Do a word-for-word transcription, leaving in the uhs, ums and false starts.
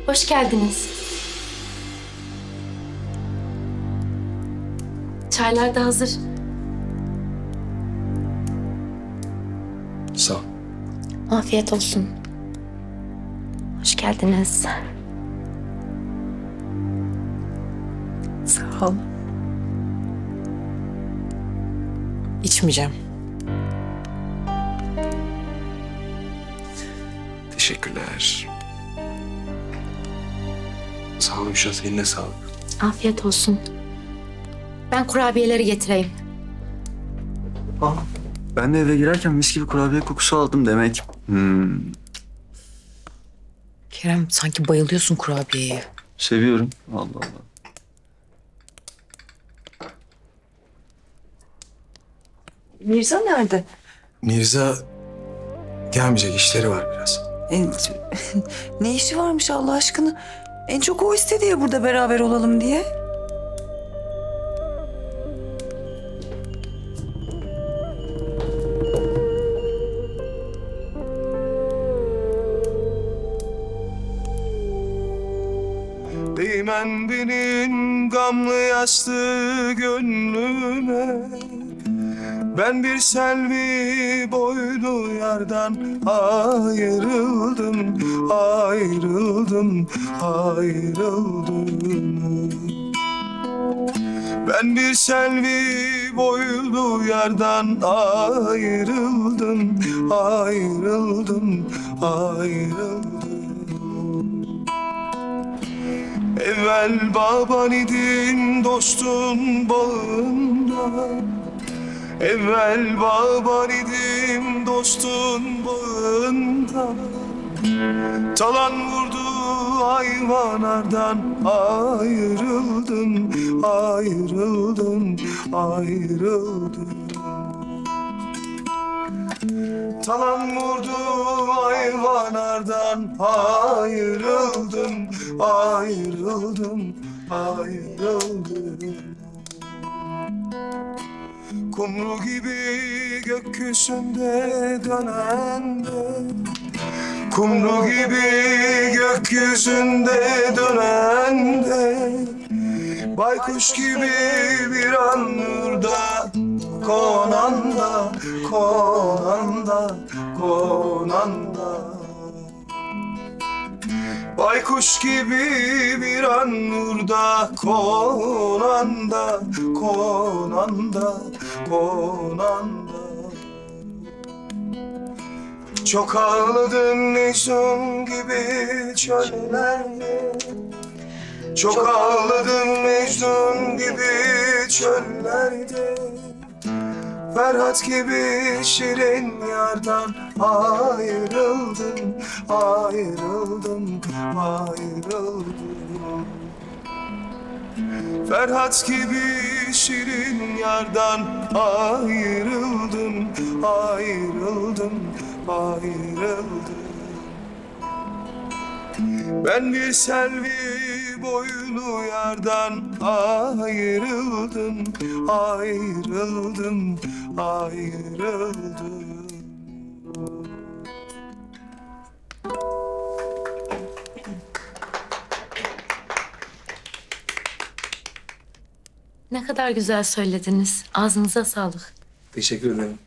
Hoş geldiniz. Çaylar da hazır. Sağ ol. Afiyet olsun. Hoş geldiniz. Sağ ol. İçmeyeceğim. Teşekkürler. Sağ ol Müşat, eline sağlık. Afiyet olsun. Ben kurabiyeleri getireyim. Aa, ben de eve girerken mis gibi kurabiye kokusu aldım demek. Hmm, Kerem sanki bayılıyorsun kurabiyeye. seviyorum. Allah Allah. Mirza nerede? Mirza gelmeyecek, işleri var biraz. E, ne işi varmış Allah aşkına? En çok o istedi ya burada beraber olalım diye. Değmen benim gamlı yaşlı gönlüme. Ben bir selvi boylu yardan ayrıldım, ayrıldım, ayrıldım. Ben bir selvi boylu yardan ayrıldım, ayrıldım, ayrıldım. Evvel baban idin dostun bağında, evvel baban idim dostun bağında. Talan vurdu hayvanlardan ayrıldım, ayrıldım, ayrıldım. Talan vurdu hayvanlardan ayrıldım, ayrıldım, ayrıldım. Kumru gibi gökyüzünde dönen de, kumru gibi gökyüzünde dönen de, baykuş gibi bir an nurda konanda, konanda, konanda. Baykuş gibi bir an nurda konanda, konanda, konanda. Çok ağladım Mecnun gibi çöllerde, çok ağladım Mecnun gibi çöllerde. Ferhat gibi şirin yardan ayrıldım, ayrıldım, ayrıldım. Ferhat gibi şirin yardan ayrıldım, ayrıldım, ayrıldım. Ben bir selvi boylu yardan ayrıldım, ayrıldım, ayrıldım. Ne kadar güzel söylediniz. Ağzınıza sağlık. Teşekkür ederim.